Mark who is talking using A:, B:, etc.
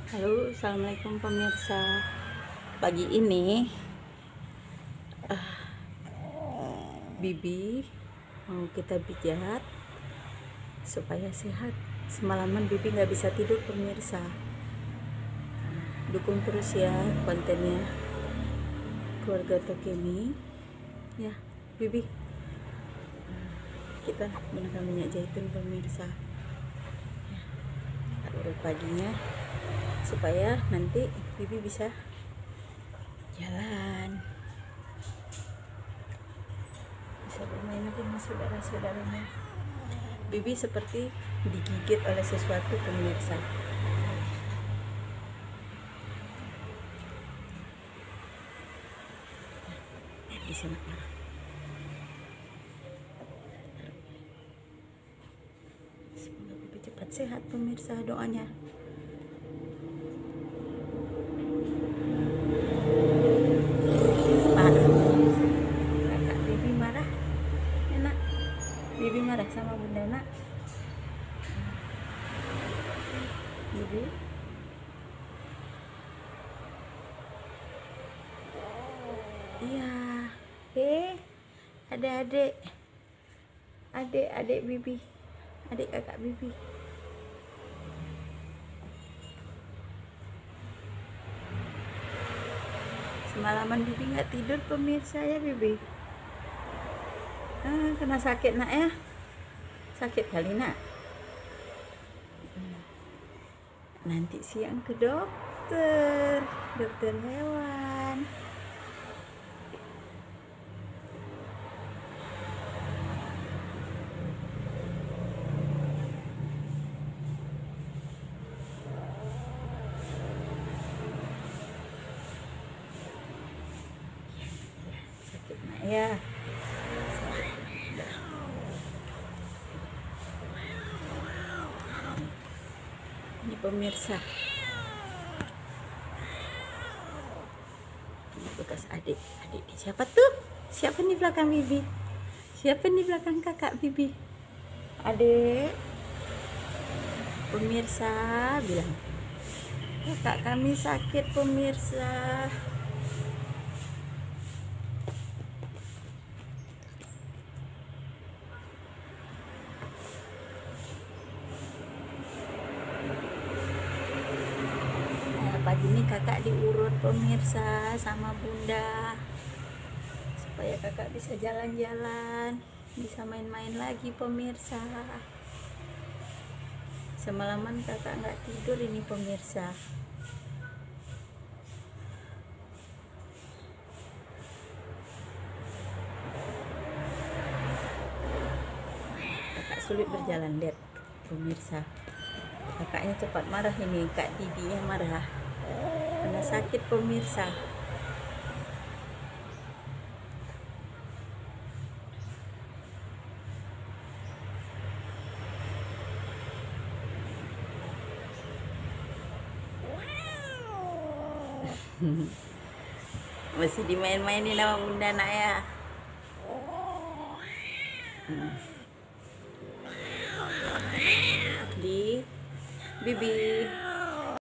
A: Halo, assalamualaikum pemirsa. Pagi ini Bibi mau kita pijat supaya sehat. Semalaman Bibi nggak bisa tidur pemirsa. Dukung terus ya kontennya keluarga Tokemi ya Bibi. Kita menggunakan minyak zaitun pemirsa. Kita urut paginya supaya nanti Bibi bisa jalan, bisa bermain lagi sama saudara-saudaranya. Bibi seperti digigit oleh sesuatu pemirsa. Di sana. Semoga Bibi cepat sehat pemirsa, doanya. Kakak Bibi marah, enak. Bibi marah sama Bunda nak. Bibi. Iya. Adik-adik. Adik-adik Bibi. Adik kakak Bibi. Semalaman Bibi nggak tidur pemirsa ya Bibi. Kena sakit nak ya. Sakit kali nak. Nanti siang ke dokter hewan. Sakit nak ya. Ini pemirsa, ini bekas adik siapa tuh? Siapa nih belakang Bibi? Siapa nih belakang kakak Bibi? Adik pemirsa bilang kakak kami sakit pemirsa. Pagi ini kakak diurut pemirsa sama Bunda supaya kakak bisa jalan-jalan, bisa main-main lagi pemirsa. Semalaman kakak nggak tidur ini pemirsa. Kakak sulit berjalan, lihat pemirsa. Kakaknya cepat marah ini, Kak Didinya marah. Karena sakit pemirsa. Masih dimain-mainin sama Bunda nak ya. Di Bibi.